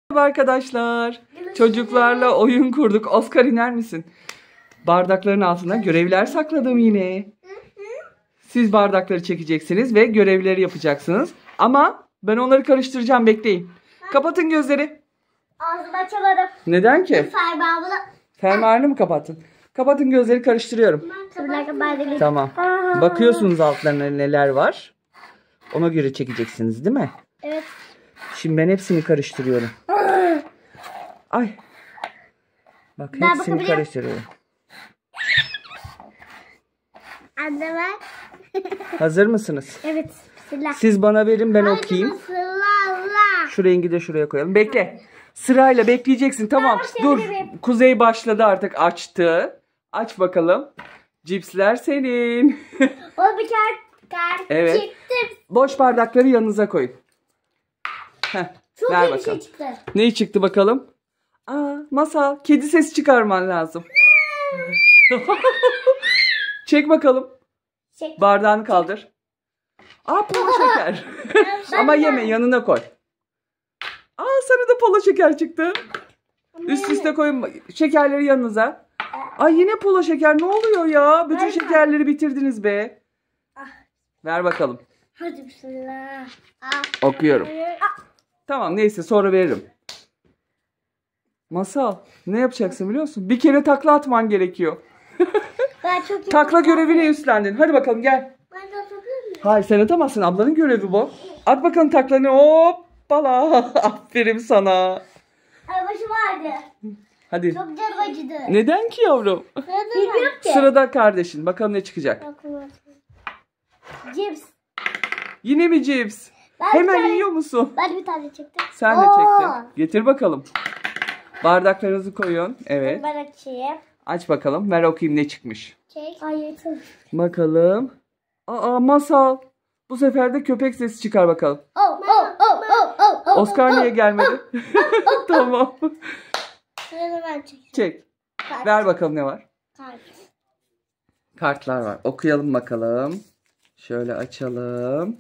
Merhaba arkadaşlar. Çocuklarla oyun kurduk. Oscar iner misin? Bardakların altına görevler sakladım yine. Siz bardakları çekeceksiniz ve görevleri yapacaksınız. Ama ben onları karıştıracağım, bekleyin. Kapatın gözleri. Ağzımı açamadım. Neden ki? Fermuarını. Fermuarını mı kapattın? Kapatın gözleri, karıştırıyorum. Tamam. Bakıyorsunuz altlarına neler var. Ona göre çekeceksiniz değil mi? Evet. Şimdi ben hepsini karıştırıyorum. Ay. Bak Ben hepsini karıştırıyorum. Anne bak. Hazır mısınız? Evet. Bismillah. Siz bana verin, ben okuyayım. Bismillah. Şu rengi de şuraya koyalım. Bekle. Sırayla bekleyeceksin. Tamam. Dur. Kuzey başladı artık. Açtı. Aç bakalım. Cipsler senin. O bir kart Evet. çıktı. Boş bardakları yanınıza koyun. Heh, Çok ver iyi bir bakalım. şey çıktı. Ne çıktı bakalım? Aa, Masal. Kedi sesi çıkarman lazım. Çek bakalım. Çek. Bardağını kaldır. Aa, polo şeker. Ama yeme, yanına koy. Aa, sana da polo şeker çıktı. Üst üste koyun şekerleri yanınıza. Ay, yine polo şeker, ne oluyor ya? Bütün şekerleri bitirdiniz be. Ver bakalım. Hadi bismillah. Okuyorum. Tamam, neyse, sonra veririm. Masal, ne yapacaksın biliyor musun? Bir kere takla atman gerekiyor. Ben çok iyi. Takla görevine üstlendin. Hadi bakalım, gel. Ben de atabilir miyim? Hayır, sen atamazsın. Ablanın görevi bu. At bakalım taklanı. Hoppala. Aferin sana. Ay, başım ağrıdı. Hadi. Çok canım acıdı. Neden ki yavrum? Bilmiyorum ki. Sırada kardeşin. Bakalım ne çıkacak. Cips. Yine mi cips? Ben Hemen bir tane- yiyor musun? Ben bir tane çektim. Sen de Oo. çektin. Getir bakalım. Bardaklarınızı koyun. Evet. Ben açayım. Aç bakalım. Ver okuyayım ne çıkmış. Çek. Hayır. Bakalım. Aa, Masal. Bu sefer de köpek sesi çıkar bakalım. Oscar niye gelmedi? Tamam. Sırada ben çekeceğim. Çek. Kart. Ver bakalım ne var. Kart. Kartlar var. Okuyalım bakalım. Şöyle açalım.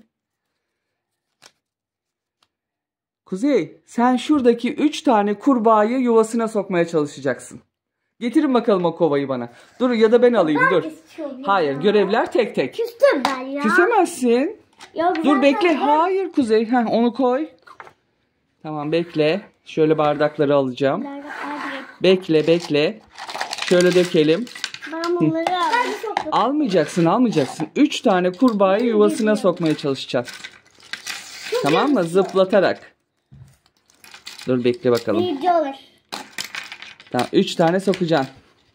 Kuzey, sen şuradaki 3 tane kurbağayı yuvasına sokmaya çalışacaksın. Getirin bakalım o kovayı bana. Dur, ya da ben alayım, dur. Hayır, görevler tek tek. Küstüm ben ya. Küsemezsin. Yok, Dur, ben bekle. zaten- Hayır Kuzey. Heh, onu koy. Tamam, bekle. Şöyle bardakları alacağım. Bekle. Şöyle dökelim. Ben bunları aldım. Almayacaksın. 3 tane kurbağayı yuvasına sokmaya çalışacağız. Tamam mı? Zıplatarak. Dur, bekle bakalım. Birinci olur. Tamam, 3 tane sokacaksın.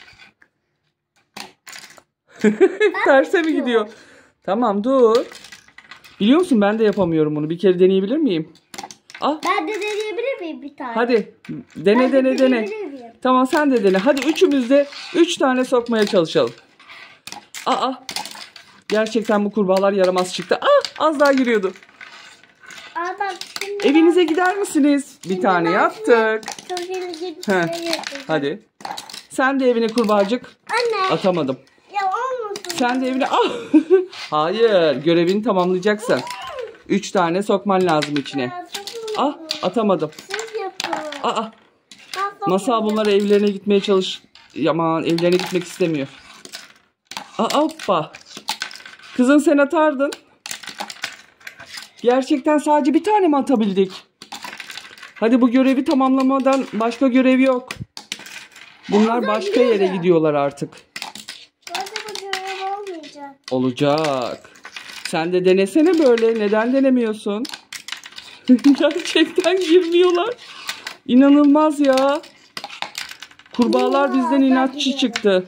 Terse mi gidiyor? Tamam, dur. Biliyor musun, ben de yapamıyorum bunu. Bir kere deneyebilir miyim? Ah, Ben de deneyebilir miyim bir tane? hadi. Ben Dene. de deneyebilir miyim? Tamam, sen de dene. Hadi üçümüz de 3 tane sokmaya çalışalım. Aa. Gerçekten bu kurbağalar yaramaz çıktı. Az daha giriyordu. Aa, bak şimdi Evinize gider misiniz? Bir tane yaptık. çok ilginç bir Heh, şey yapacağım. hadi. Sen de evine kurbağacık. Anne. Atamadım. Ya olmasın. Sen de evine... Hayır. Görevini tamamlayacaksın. 3 tane sokman lazım içine. Atamadım. Siz yapın. Masal bunlar evlerine gitmeye Aman, evlerine gitmek istemiyor. Hoppa. Kızın, sen atardın. Gerçekten sadece bir tane mi atabildik? Hadi, bu görevi tamamlamadan başka görev yok. Bunlar başka yere gidiyorlar artık. Bu görev olmayacak. Olacak. Sen de denesene böyle. Neden denemiyorsun? Gerçekten girmiyorlar. İnanılmaz ya. Kurbağalar bizden inatçı çıktı.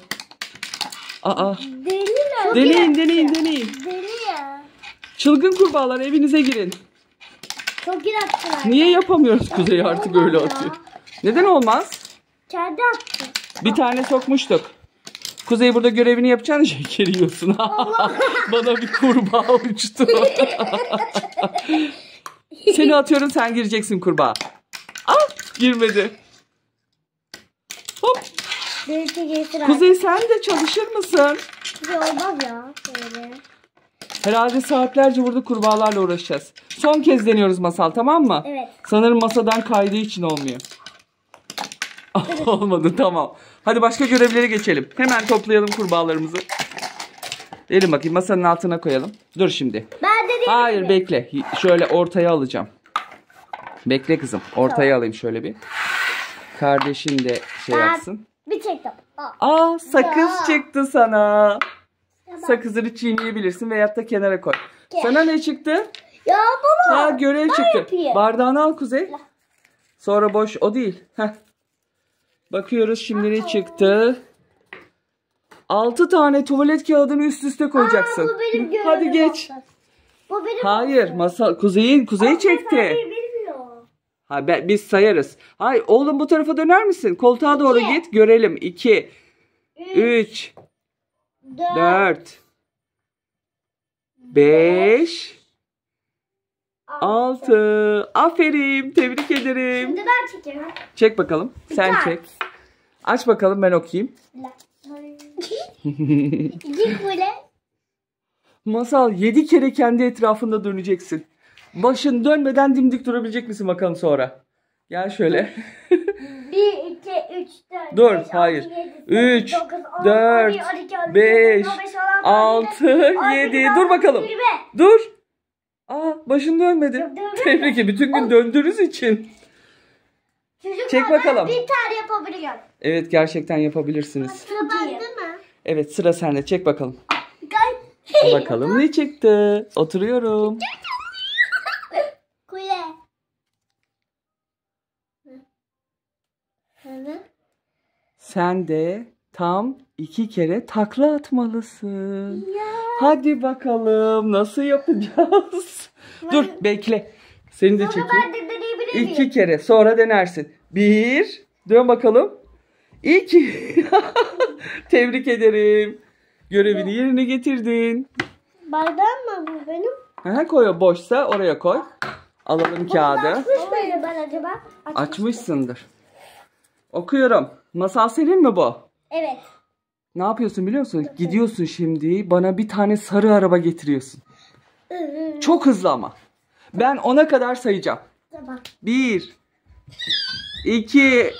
Deliler. Deneyin. Deli ya. Çılgın kurbağalar, evinize girin. Çok inatçılar. Niye yapamıyoruz Kuzey, artık öyle Olmaz ya. atıyor. Neden olmaz? Kendi attı. Bir tane sokmuştuk. Kuzey, burada görevini yapacaksın, şeker yiyorsun. Bana bir kurbağa uçtu. Seni atıyorum, sen gireceksin kurbağa. Girmedi. Hop. Belki getir. Kuzey, sen de çalışır mısın? Olmaz ya. Böyle. Herhalde saatlerce burada kurbağalarla uğraşacağız. Son kez deniyoruz Masal, tamam mı? Evet. Sanırım masadan kaydığı için olmuyor. Olmadı, tamam. Hadi başka görevlere geçelim. Hemen toplayalım kurbağalarımızı. Verin bakayım, masanın altına koyalım. Dur şimdi. Ben de Hayır, bekle. Şöyle ortaya alacağım. Bekle kızım. Ortaya alayım şöyle bir. Kardeşin de şey yapsın. Bir çektim. Aa, sakız Ya. çıktı sana. Sakızını çiğneyebilirsin veyahut da kenara koy. Sana ne çıktı? Ya baba. Ha, görev çıktı. yapayım? Bardağını al Kuzey. Sonra boş, o değil. Heh. Bakıyoruz şimdi ne çıktı. 6 tane tuvalet kağıdını üst üste koyacaksın. Bu benim görevim Hadi geç. olsun. Bu benim Hayır, masa Kuzey'i çekti. bilmiyor. Ha, biz sayarız. Hayır oğlum, bu tarafa döner misin? Koltuğa doğru git, görelim. 2 3 4 5 6. Aferin, tebrik ederim. Şimdi ben çekiyorum. Çek bakalım. Sen Dikkat. çek. Aç bakalım, ben okuyayım. İki kule. Masal 7 kere kendi etrafında döneceksin. Başın dönmeden dimdik durabilecek misin bakalım sonra? Gel şöyle. 1, 2, 3, 4, Dur, 5, hayır. 6, 7, 3, 9, 10, 4, 11, 12, 13, 5, 14, 6, 7. Dur bakalım. Dur. Aa, başın dönmedi. Dönmedi. Tebrik ederim. Bütün gün döndüğünüz için. Çek bakalım. Bir tane yapabiliyorum. Evet, gerçekten yapabilirsiniz. Sıra bende mi? Evet, sıra sende. Çek bakalım. Gel. Bakalım ne çıktı. Oturuyorum. Kule. Sen de tam 2 kere takla atmalısın. Hadi bakalım, nasıl yapacağız? Dur, bekle. Seni de Baba çekeyim. ben de deneyebilir miyim? 2 kere, sonra denersin. 1, dön bakalım. 2. Tebrik ederim. Görevini yerine getirdin. Bardağım mı bu benim? Aha, koy, o boşsa oraya koy. Alalım kağıdı. Açmış mıyım ben acaba? Açmışsındır. Okuyorum. Masal senin mi bu? Evet. Ne yapıyorsun biliyor musun? Gidiyorsun şimdi, bana bir tane sarı araba getiriyorsun. Çok hızlı ama. Ben 10'a kadar sayacağım. Tamam. 1 2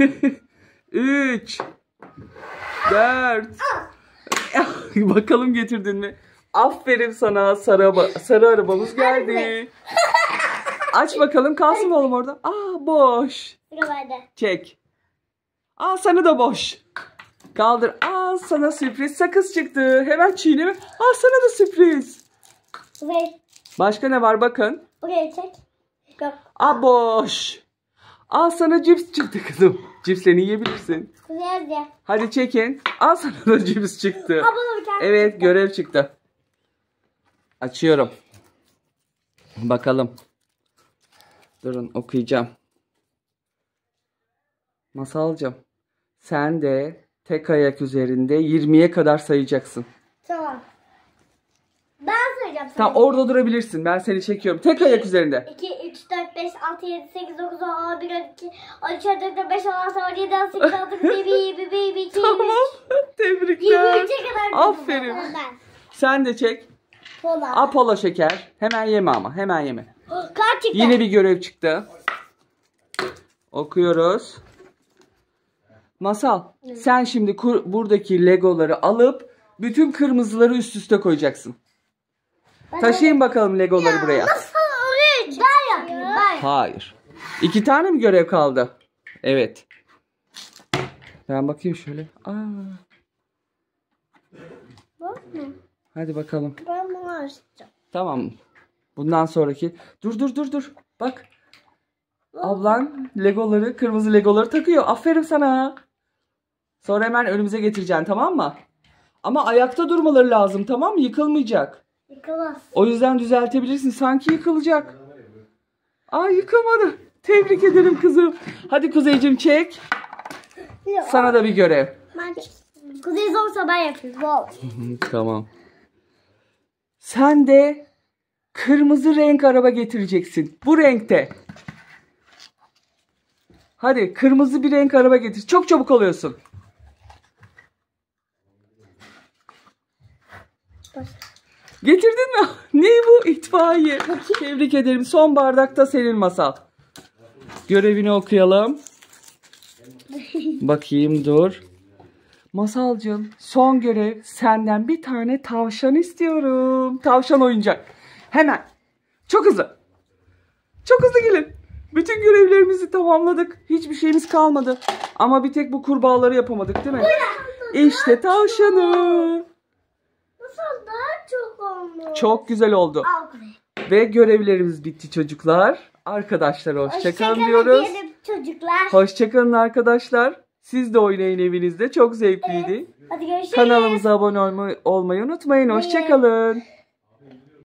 3 4 Bakalım getirdin mi? Aferin sana, sarı arabamız geldi. Aç bakalım, kalsın mı oğlum orada? Aa, boş. Sıra bende. Çek. Aa, sana da boş. Kaldır. Aa, sana sürpriz sakız çıktı. Hemen çiğneme. Aa, sana da sürpriz. Ve Başka ne var bakın. buraya çek. Yok. Aa, boş. Aa, sana cips çıktı kızım. Cipslerini yiyebilirsin. Nerede? Hadi çekin. Aa, sana da cips çıktı. Abla bir tane. Evet, görev çıktı. Açıyorum. Bakalım. Durun, okuyacağım. Masalcığım, sen de tek ayak üzerinde 20'ye kadar sayacaksın. Tamam. Ben sayacağım sana. Tamam, orada durabilirsin. Ben seni çekiyorum. Tek ayak üzerinde. 2, 3, 4, 5, 6, 7, 8, 9, 10, 11, 12, 13, 14, 15, 16, 17, 18, 19, 20, 21, 22, 23. Tamam. Tebrikler. 23'e kadar. Aferin. Ben. Sen de çek. Pola. Apollo şeker. Hemen yeme ama. Hemen yeme. Kaç çıktı? Yine bir görev çıktı. Okuyoruz. Masal, sen şimdi buradaki legoları alıp bütün kırmızıları üst üste koyacaksın. Taşıyın bakalım legoları buraya. Nasıl oraya çıktı? Ben yapayım ben. Hayır. 2 tane mi görev kaldı? Evet. Ben bakayım şöyle. Aa, Bak mı? hadi bakalım. Ben bunu açacağım. Tamam. Bundan sonraki. Dur. Bak. Ablan legoları, kırmızı legoları takıyor. Aferin sana. Sonra hemen önümüze getireceksin, tamam mı? Ama ayakta durmaları lazım, tamam mı? Yıkılmayacak. Yıkılamaz. O yüzden düzeltebilirsin. Sanki yıkılacak. Aa, yıkılmadı. Tebrik ederim kızım. Hadi Kuzeyciğim çek. Sana da bir görev. Ben Kuzey zorsa ben yapayım. Wow. Tamam. Sen de kırmızı renk araba getireceksin. Bu renkte. Hadi kırmızı bir renk araba getir. Çok çabuk oluyorsun. Getirdin mi? itfaiye. Tebrik ederim. Son bardakta senin Masal. Görevini okuyalım. Bakayım dur. Masalcığım, son görev, senden bir tane tavşan istiyorum. Tavşan oyuncak. Hemen. Çok hızlı. Çok hızlı gelin. Bütün görevlerimizi tamamladık. Hiçbir şeyimiz kalmadı. Ama bir tek bu kurbağaları yapamadık değil mi? İşte tavşanı. Masal daha çok olmuş. Çok güzel oldu. Ve görevlerimiz bitti çocuklar. Arkadaşlar hoşçakalın diyoruz. Çocuklar. Hoşçakalın arkadaşlar. Siz de oynayın evinizde. Çok zevkliydi. Hadi görüşürüz. Kanalımıza abone olmayı unutmayın. Hoşçakalın.